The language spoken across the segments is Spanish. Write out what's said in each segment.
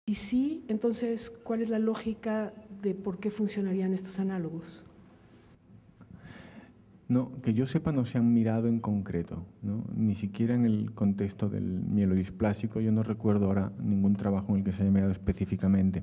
Y sí, entonces, ¿cuál es la lógica de por qué funcionarían estos análogos? No, que yo sepa no se han mirado en concreto, ¿no? Ni siquiera en el contexto del mielodisplásico. Yo no recuerdo ahora ningún trabajo en el que se haya mirado específicamente.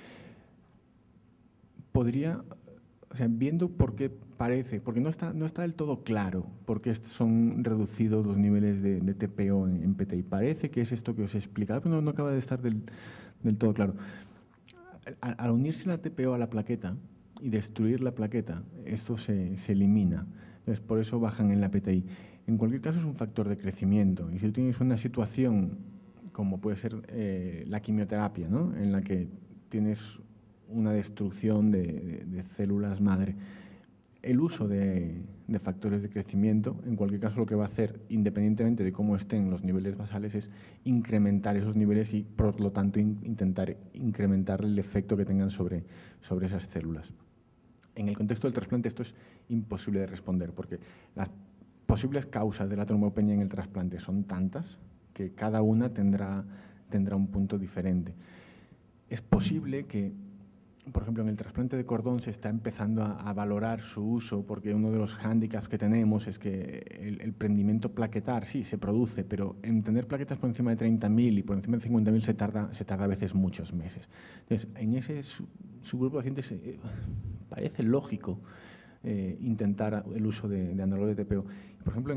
Podría, o sea, viendo por qué parece, porque no está del todo claro por qué son reducidos los niveles de TPO en PTI. Parece que es esto que os he explicado, pero no acaba de estar del todo claro. Al unirse la TPO a la plaqueta y destruir la plaqueta, esto se elimina. Entonces, por eso bajan en la PTI. En cualquier caso, es un factor de crecimiento. Y si tú tienes una situación como puede ser la quimioterapia, ¿no?, en la que tienes una destrucción de células madre, el uso de factores de crecimiento, en cualquier caso, lo que va a hacer, independientemente de cómo estén los niveles basales, es incrementar esos niveles y, por lo tanto, intentar incrementar el efecto que tengan sobre esas células. En el contexto del trasplante esto es imposible de responder, porque las posibles causas de la trombopenia en el trasplante son tantas que cada una tendrá un punto diferente. Es posible que, por ejemplo, en el trasplante de cordón se está empezando a valorar su uso, porque uno de los hándicaps que tenemos es que el prendimiento plaquetar sí se produce, pero en tener plaquetas por encima de 30.000 y por encima de 50.000 se tarda a veces muchos meses. Entonces, en ese subgrupo de pacientes parece lógico intentar el uso de análogos de TPO. Por ejemplo,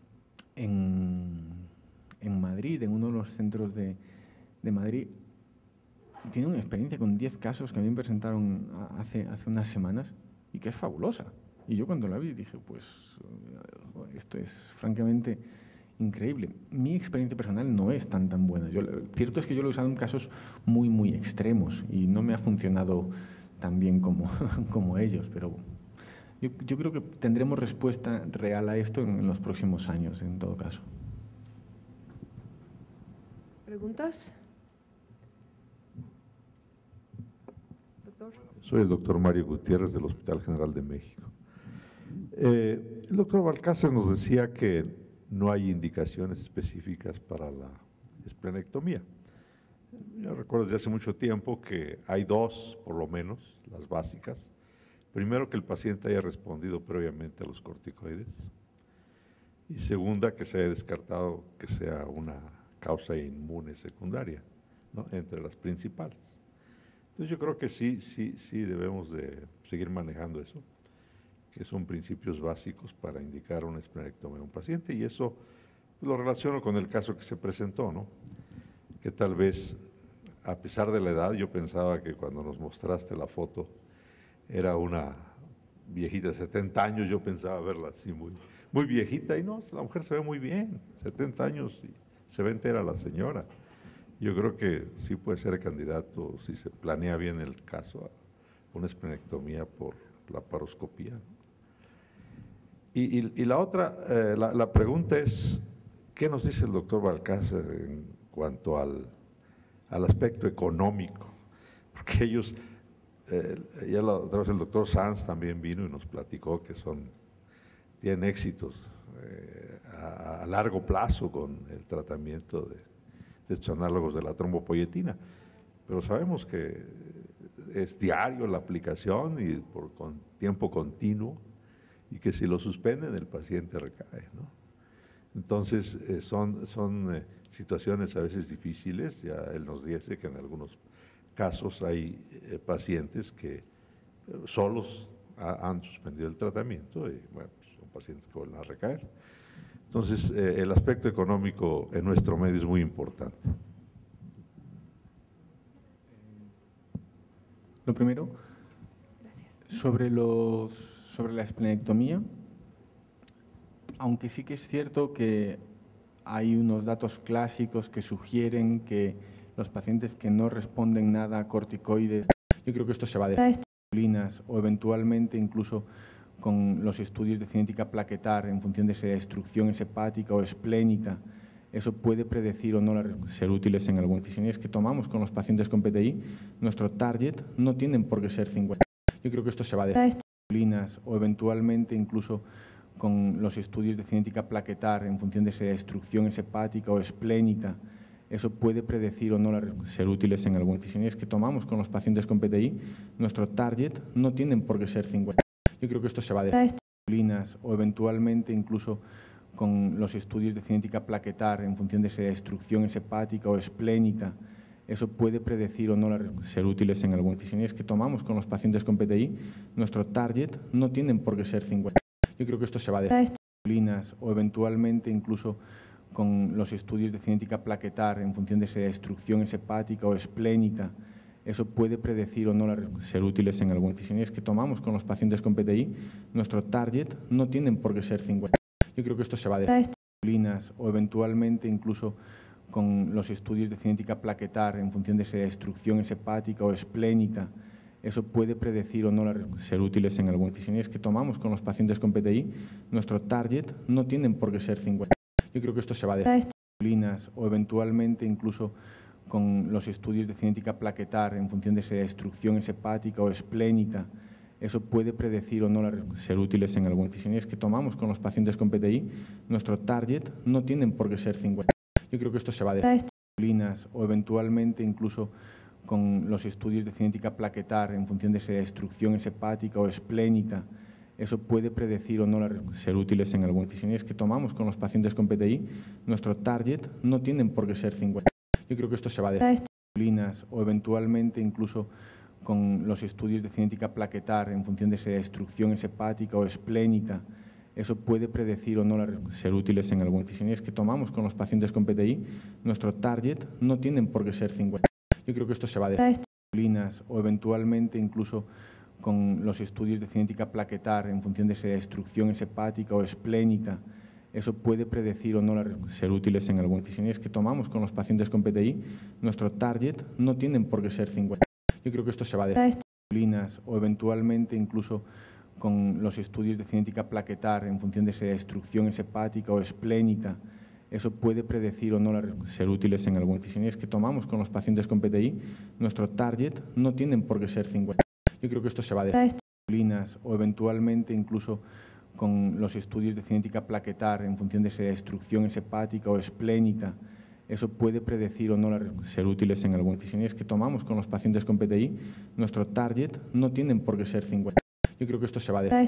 en Madrid, en uno de los centros de Madrid, tiene una experiencia con 10 casos que a mí me presentaron hace unas semanas y que es fabulosa. Y yo cuando la vi dije, pues esto es francamente increíble. Mi experiencia personal no es tan buena. Cierto es que yo lo he usado en casos muy extremos y no me ha funcionado tan bien como ellos, pero yo creo que tendremos respuesta real a esto en los próximos años, en todo caso. ¿Preguntas? Doctor. Soy el doctor Mario Gutiérrez del Hospital General de México. El doctor Balcácer nos decía que no hay indicaciones específicas para la esplenectomía. Yo recuerdo desde hace mucho tiempo que hay dos, por lo menos, las básicas. Primero, que el paciente haya respondido previamente a los corticoides. Y segunda, que se haya descartado que sea una causa inmune secundaria, ¿no?, entre las principales. Entonces yo creo que sí debemos de seguir manejando eso, que son principios básicos para indicar una esplenectomía a un paciente, y eso lo relaciono con el caso que se presentó, ¿no?, que tal vez, a pesar de la edad, yo pensaba que cuando nos mostraste la foto era una viejita de 70 años, yo pensaba verla así muy viejita, y no, la mujer se ve muy bien, 70 años, y se ve entera la señora. Yo creo que sí puede ser candidato, si se planea bien el caso, a una esplenectomía por laparoscopía. Y la otra, la pregunta es, ¿qué nos dice el doctor Balcácer en cuanto al aspecto económico? Porque ellos, ya la otra vez el doctor Sanz también vino y nos platicó que tienen éxitos a largo plazo con el tratamiento de estos análogos de la trombopoyetina, pero sabemos que es diario la aplicación y con tiempo continuo, y que si lo suspenden el paciente recae, ¿no? Entonces son situaciones a veces difíciles. Ya él nos dice que en algunos casos hay pacientes que solos han suspendido el tratamiento y bueno, son pacientes que vuelven a recaer. Entonces, el aspecto económico en nuestro medio es muy importante. Lo primero, sobre la esplenectomía, aunque sí que es cierto que hay unos datos clásicos que sugieren que los pacientes que no responden nada a corticoides, yo creo que esto se va a dejar o eventualmente incluso con los estudios de cinética plaquetar en función de si la destrucción es hepática o esplénica, eso puede predecir o no ser útiles en algunas decisiones que tomamos con los pacientes con PTI. Nuestro target no tienen por qué ser 50. Yo creo que esto se va a dejar o eventualmente incluso con los estudios de cinética plaquetar en función de si la destrucción es hepática o esplénica, eso puede predecir o no ser útiles en algunas decisiones que tomamos con los pacientes con PTI. Nuestro target no tienen por qué ser 50. Yo creo que esto se va a dejar o eventualmente incluso con los estudios de cinética plaquetar en función de si la destrucción es hepática o esplénica. Eso puede predecir o no ser útiles en algunas decisiones que tomamos con los pacientes con PTI. Nuestro target no tienen por qué ser 50. Yo creo que esto se va a dejar o eventualmente incluso con los estudios de cinética plaquetar en función de si la destrucción es hepática o esplénica. Eso puede predecir o no ser útiles en algunas decisiones que tomamos con los pacientes con PTI. Nuestro target no tienen por qué ser 50. Yo creo que esto se va a dejar o eventualmente incluso con los estudios de cinética plaquetar en función de si la destrucción es hepática o esplénica. Eso puede predecir o no ser útiles en algunas decisiones que tomamos con los pacientes con PTI. Nuestro target no tienen por qué ser 50. Yo creo que esto se va a dejar o eventualmente incluso con los estudios de cinética plaquetar en función de si la destrucción es hepática o esplénica. Eso puede predecir o no ser útiles en algunas decisiones que tomamos con los pacientes con PTI. Nuestro target no tienen por qué ser 50. Yo creo que esto se va a dejar o eventualmente incluso con los estudios de cinética plaquetar en función de si la destrucción es hepática o esplénica. Eso puede predecir o no ser útiles en algunas decisiones que tomamos con los pacientes con PTI. Nuestro target no tienen por qué ser 50. Yo creo que esto se va a dejar o eventualmente incluso con los estudios de cinética plaquetar en función de si la destrucción es hepática o esplénica. Eso puede predecir o no ser útiles en algunas decisiones que tomamos con los pacientes con PTI. Nuestro target no tienen por qué ser 50. Yo creo que esto se va a dejar o eventualmente incluso con los estudios de cinética plaquetar en función de si la destrucción es hepática o esplénica. Eso puede predecir o no ser útiles en algunas decisiones que tomamos con los pacientes con PTI. Nuestro target no tienen por qué ser 50. Yo creo que esto se va a dejar o eventualmente incluso con los estudios de cinética plaquetar en función de si la destrucción es hepática o esplénica. Eso puede predecir o no ser útiles en algunas decisiones que tomamos con los pacientes con PTI. Nuestro target no tienen por qué ser 50. Yo creo que esto se va a dejar o eventualmente incluso con los estudios de cinética plaquetar en función de si la destrucción es hepática o esplénica. Eso puede predecir o no ser útiles en algunas decisiones que tomamos con los pacientes con PTI. Nuestro target no tienen por qué ser 50. Yo creo que esto se va a dejar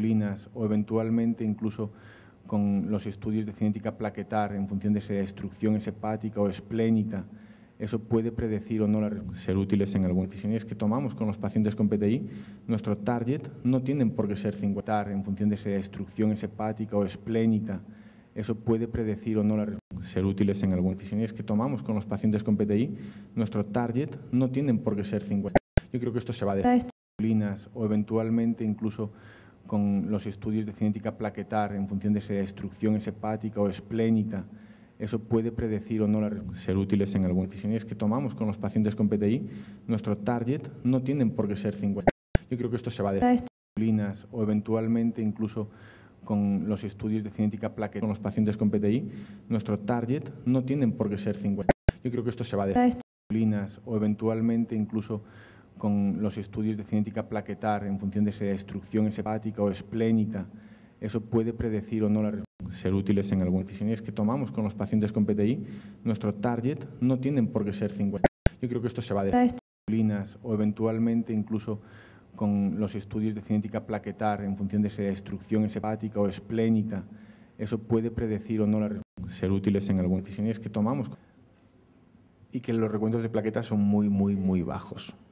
o eventualmente incluso con los estudios de cinética plaquetar en función de si la destrucción es hepática o esplénica. Eso puede predecir o no ser útiles en algunas decisiones que tomamos con los pacientes con PTI. Nuestro target no tienen por qué ser 50 en función de si la destrucción es hepática o esplénica. Eso puede predecir o no ser útiles en algunas decisiones que tomamos con los pacientes con PTI. Nuestro target no tienen por qué ser 50. Yo creo que esto se va a dejar o eventualmente incluso con los estudios de cinética plaquetar en función de si la destrucción es hepática o esplénica. Eso puede predecir o no ser útiles en algunas decisiones que tomamos con los pacientes con PTI. Nuestro target no tienen por qué ser 50. Yo creo que esto se va a dejar o eventualmente incluso con los estudios de cinética plaquetar con los pacientes con PTI. Nuestro target no tienen por qué ser 50. Yo creo que esto se va a dejar o eventualmente incluso con los estudios de cinética plaquetar en función de si la destrucción es hepática o esplénica. Eso puede predecir o no ser útiles en algunas decisiones que tomamos con los pacientes con PTI. Nuestro target no tienen por qué ser 50. Yo creo que esto se va a dejar o eventualmente incluso con los estudios de cinética plaquetar en función de si la destrucción es hepática o esplénica. Eso puede predecir o no ser útiles en algunas decisiones que tomamos. Y que los recuentos de plaquetas son muy bajos.